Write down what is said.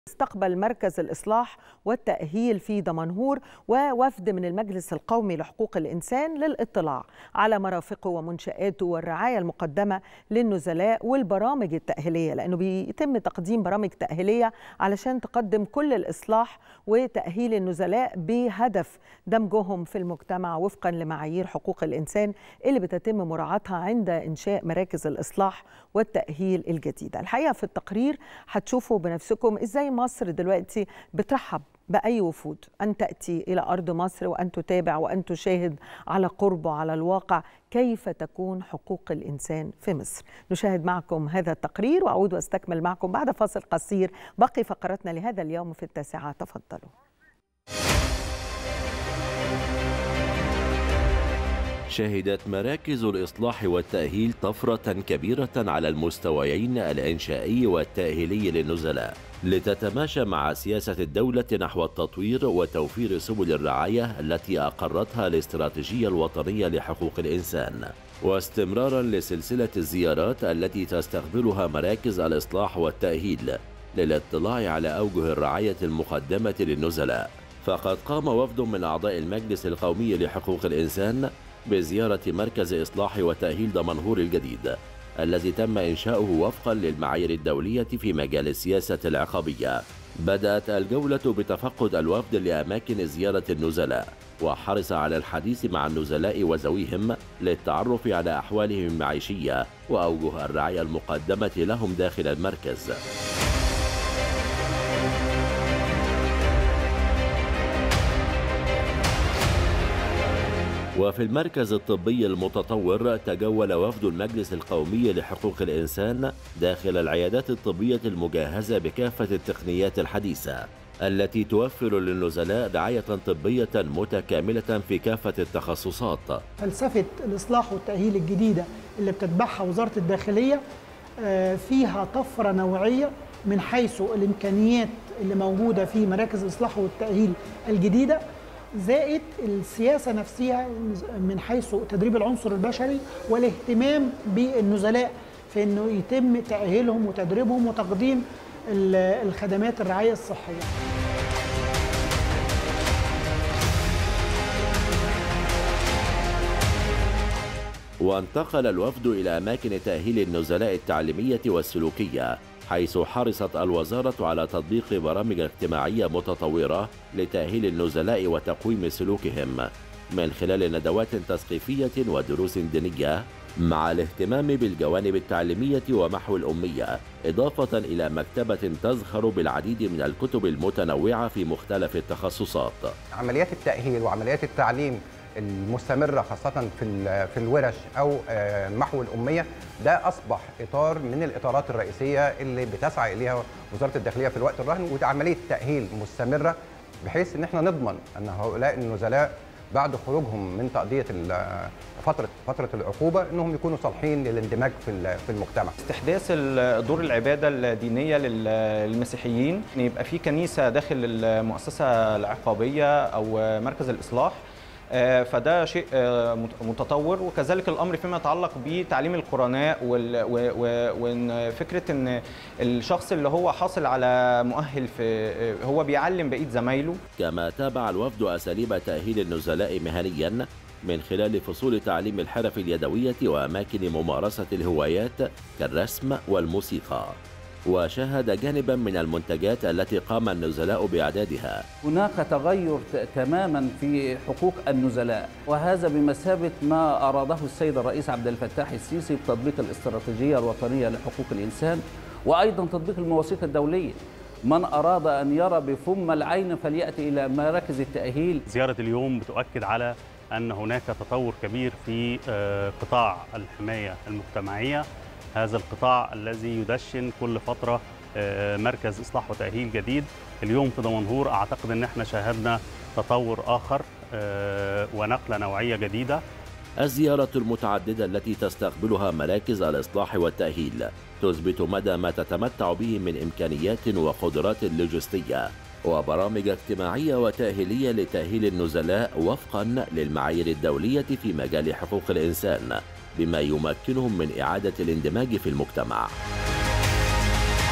استقبل مركز الإصلاح والتأهيل في دمنهور ووفد من المجلس القومي لحقوق الإنسان للإطلاع على مرافقه ومنشآته والرعاية المقدمة للنزلاء والبرامج التأهيلية، لأنه بيتم تقديم برامج تأهيلية علشان تقدم كل الإصلاح وتأهيل النزلاء بهدف دمجهم في المجتمع وفقا لمعايير حقوق الإنسان اللي بتتم مراعاتها عند إنشاء مراكز الإصلاح والتأهيل الجديدة. الحقيقة في التقرير هتشوفوا بنفسكم إزاي مصر دلوقتي بترحب بأي وفود أن تأتي إلى أرض مصر وأن تتابع وأن تشاهد على قرب وعلى الواقع كيف تكون حقوق الإنسان في مصر. نشاهد معكم هذا التقرير وأعود وأستكمل معكم بعد فاصل قصير باقي فقرتنا لهذا اليوم في التاسعة. تفضلوا. شهدت مراكز الإصلاح والتأهيل طفرة كبيرة على المستويين الإنشائي والتأهيلي للنزلاء لتتماشى مع سياسة الدولة نحو التطوير وتوفير سبل الرعاية التي أقرتها الاستراتيجية الوطنية لحقوق الإنسان، واستمرارا لسلسلة الزيارات التي تستقبلها مراكز الإصلاح والتأهيل للاطلاع على أوجه الرعاية المقدمة للنزلاء. فقد قام وفد من أعضاء المجلس القومي لحقوق الإنسان بزيارة مركز إصلاح وتأهيل دمنهور الجديد الذي تم إنشاؤه وفقا للمعايير الدولية في مجال السياسة العقابية. بدأت الجولة بتفقد الوفد لأماكن زيارة النزلاء، وحرص على الحديث مع النزلاء وذويهم للتعرف على أحوالهم المعيشية وأوجه الرعاية المقدمة لهم داخل المركز. وفي المركز الطبي المتطور تجول وفد المجلس القومي لحقوق الإنسان داخل العيادات الطبية المجهزة بكافة التقنيات الحديثة التي توفر للنزلاء رعاية طبية متكاملة في كافة التخصصات. فلسفة الإصلاح والتأهيل الجديدة اللي بتتبعها وزارة الداخلية فيها طفرة نوعية من حيث الإمكانيات اللي موجودة في مراكز الإصلاح والتأهيل الجديدة، زائد السياسة نفسها من حيث تدريب العنصر البشري والاهتمام بالنزلاء في أنه يتم تأهيلهم وتدريبهم وتقديم الخدمات الرعاية الصحية. وانتقل الوفد إلى أماكن تأهيل النزلاء التعليمية والسلوكية، حيث حرصت الوزارة على تطبيق برامج اجتماعية متطورة لتأهيل النزلاء وتقويم سلوكهم من خلال ندوات تثقيفية ودروس دينية، مع الاهتمام بالجوانب التعليمية ومحو الأمية، إضافة إلى مكتبة تزخر بالعديد من الكتب المتنوعة في مختلف التخصصات. عمليات التأهيل وعمليات التعليم المستمرة خاصة في الورش أو محو الأمية، ده أصبح إطار من الإطارات الرئيسية اللي بتسعى إليها وزارة الداخلية في الوقت الراهن، وده عملية تأهيل مستمرة بحيث إن احنا نضمن أن هؤلاء النزلاء بعد خروجهم من تقضية فترة العقوبة أنهم يكونوا صالحين للاندماج في المجتمع. استحداث دور العبادة الدينية للمسيحيين، ان يبقى في كنيسة داخل المؤسسة العقابية أو مركز الإصلاح، فده شيء متطور. وكذلك الأمر فيما يتعلق بتعليم القرناء وفكرة أن الشخص اللي هو حاصل على مؤهل هو بيعلم بقية زمايله. كما تابع الوفد أساليب تأهيل النزلاء مهنيا من خلال فصول تعليم الحرف اليدوية وأماكن ممارسة الهوايات كالرسم والموسيقى، وشاهد جانبا من المنتجات التي قام النزلاء بإعدادها. هناك تغير تماما في حقوق النزلاء، وهذا بمثابة ما أراده السيد الرئيس عبد الفتاح السيسي بتطبيق الاستراتيجية الوطنية لحقوق الإنسان، وأيضا تطبيق المواثيق الدولية. من أراد أن يرى بفم العين فليأتي إلى مراكز التأهيل. زيارة اليوم بتؤكد على أن هناك تطور كبير في قطاع الحماية المجتمعية، هذا القطاع الذي يدشن كل فترة مركز إصلاح وتأهيل جديد. اليوم في دمنهور أعتقد أن احنا شاهدنا تطور آخر ونقلة نوعية جديدة. الزيارة المتعددة التي تستقبلها مراكز الإصلاح والتأهيل تثبت مدى ما تتمتع به من إمكانيات وقدرات لوجستية وبرامج اجتماعية وتأهيلية لتأهيل النزلاء وفقا للمعايير الدولية في مجال حقوق الإنسان، بما يمكنهم من إعادة الاندماج في المجتمع.